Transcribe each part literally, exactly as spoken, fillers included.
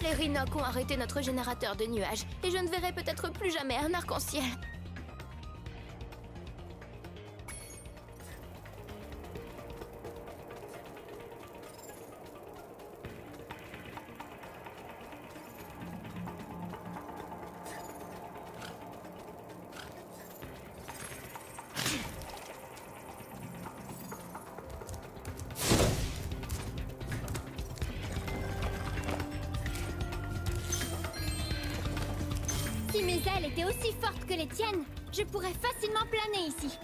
Les Rhinocs ont arrêté notre générateur de nuages, et je ne verrai peut-être plus jamais un arc-en-ciel. Si mes ailes étaient aussi fortes que les tiennes, je pourrais facilement planer ici.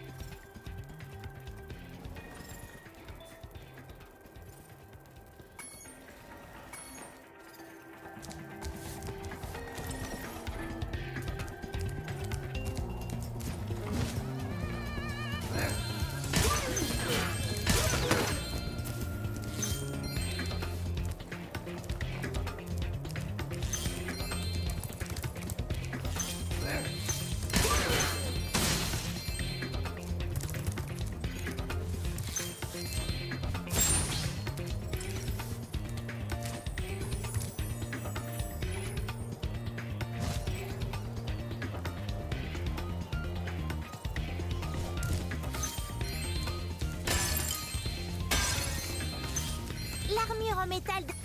L'armure en métal de...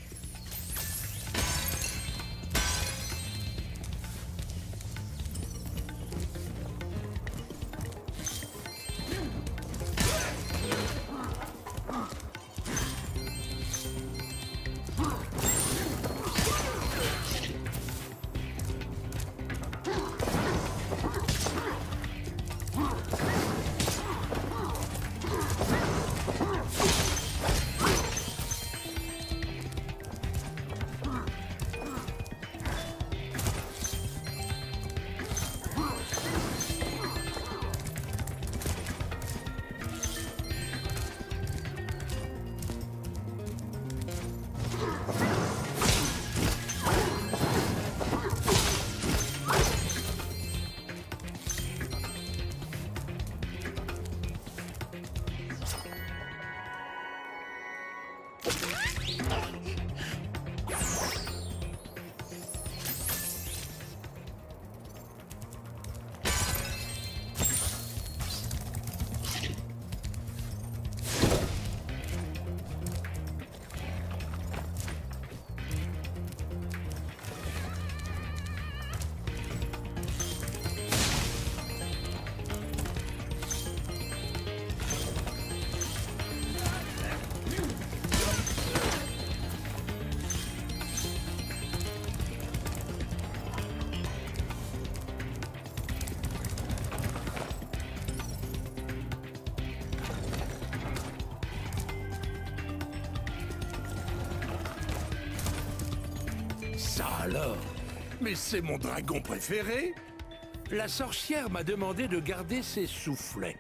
Ça alors? Mais c'est mon dragon préféré! La sorcière m'a demandé de garder ses soufflets.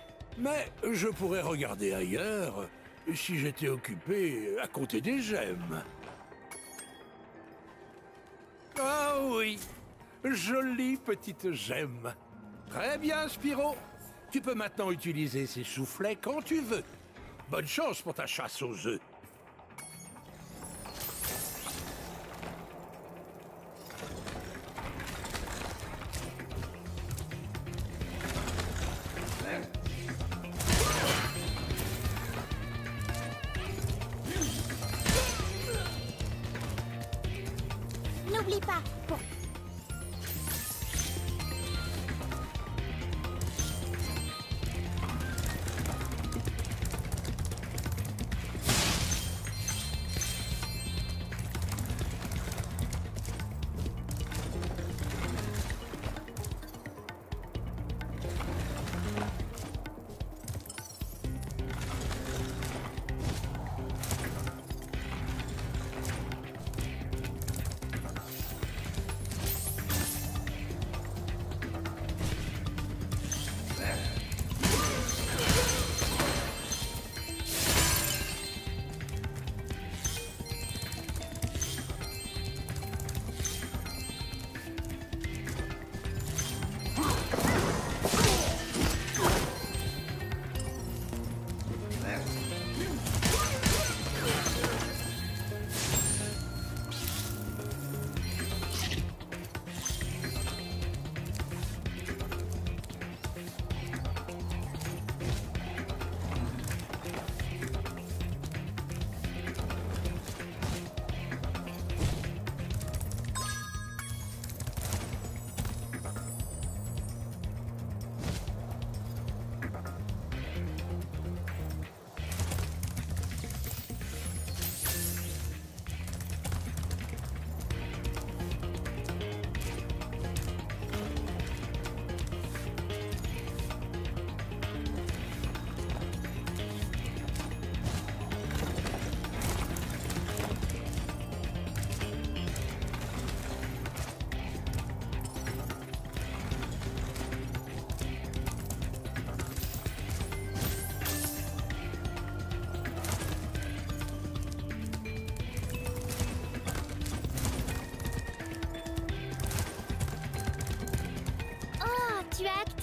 Mais je pourrais regarder ailleurs si j'étais occupé à compter des gemmes. Ah oui! Jolie petite gemme. Très bien, Spyro. Tu peux maintenant utiliser ces soufflets quand tu veux. Bonne chance pour ta chasse aux œufs. N'oublie pas, pour...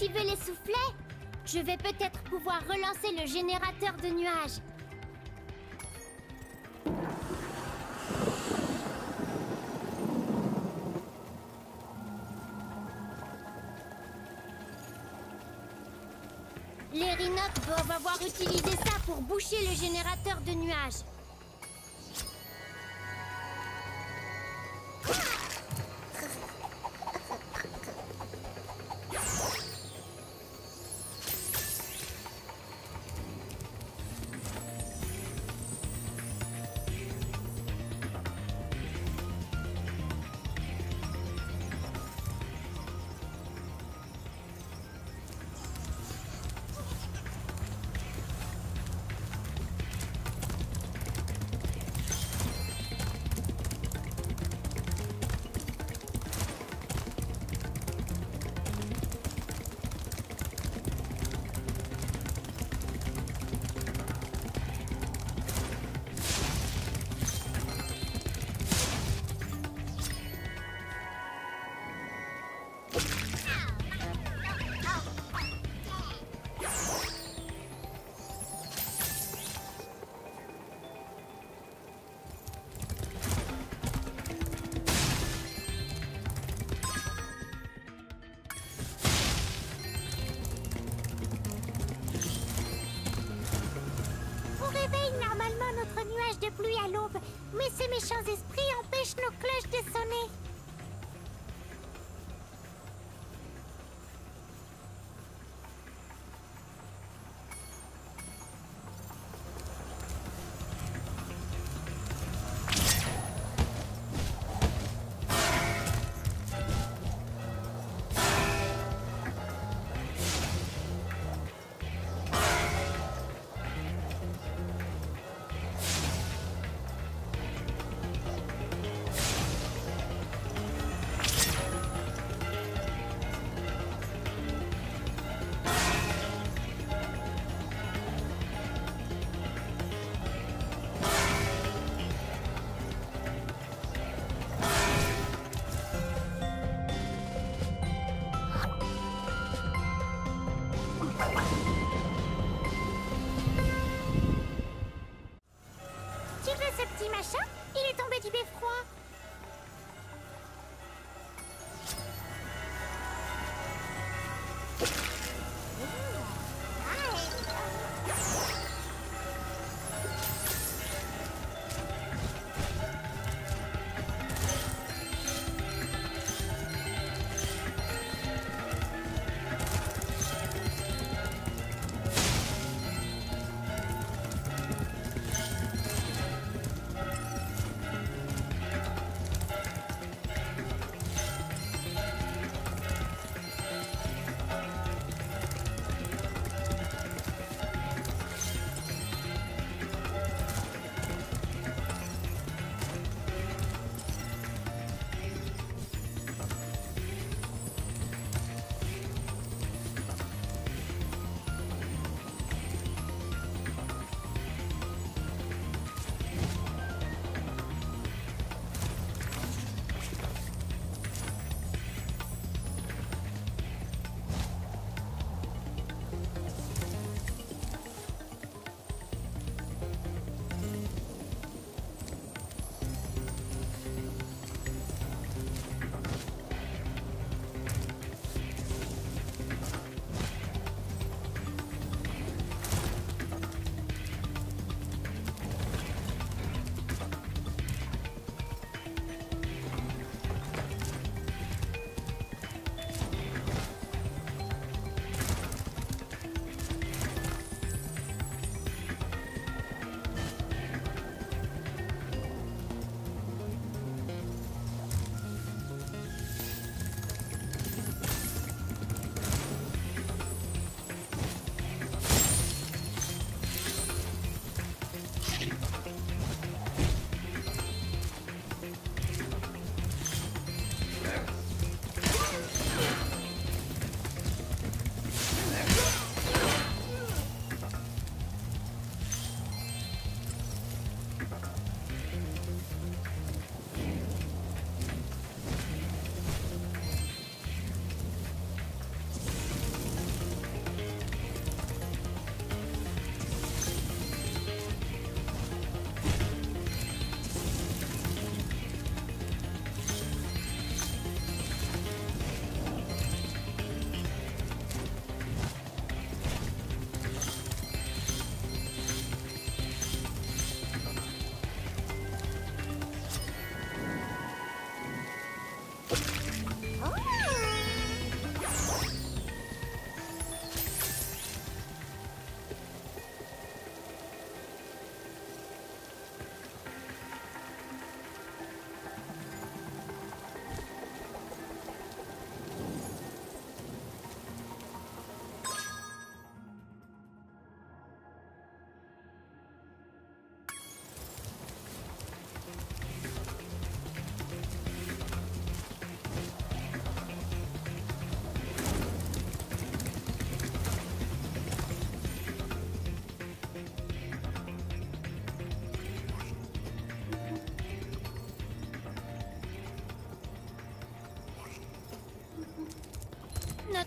activer les soufflets, je vais peut-être pouvoir relancer le générateur de nuages. Les Rhinocs doivent avoir utilisé ça pour boucher le générateur de nuages. De pluie à l'aube, mais ces méchants esprits empêchent nos cloches de sonner. Machin, il est tombé du beffroi.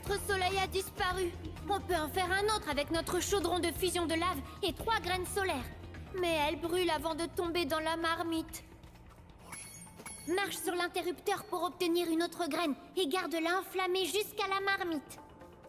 Notre soleil a disparu. On peut en faire un autre avec notre chaudron de fusion de lave et trois graines solaires. Mais elles brûlent avant de tomber dans la marmite. Marche sur l'interrupteur pour obtenir une autre graine et garde-la enflammée jusqu'à la marmite.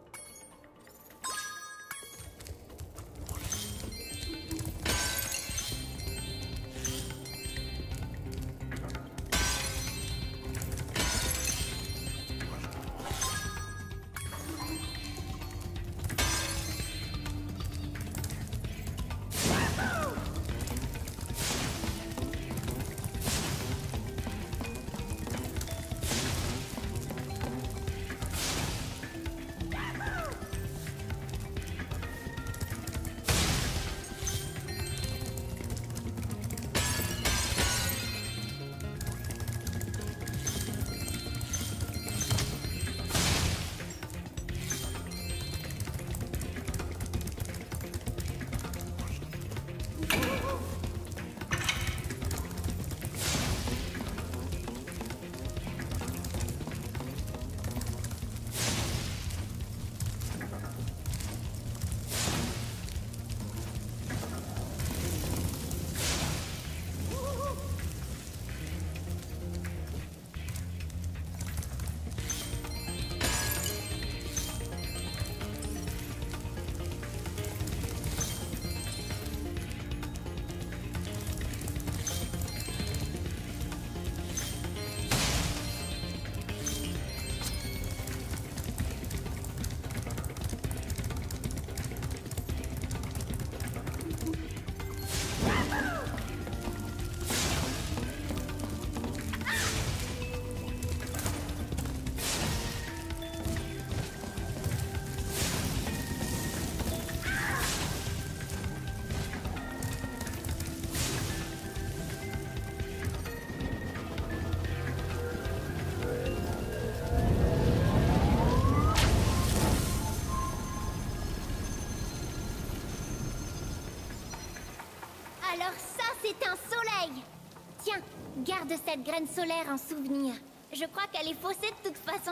Alors ça, c'est un soleil! Tiens, garde cette graine solaire en souvenir. Je crois qu'elle est faussée de toute façon.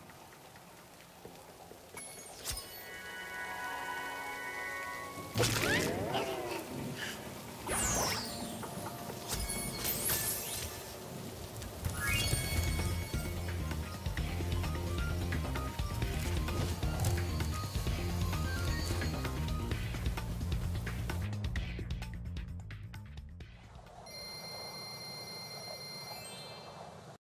Ah!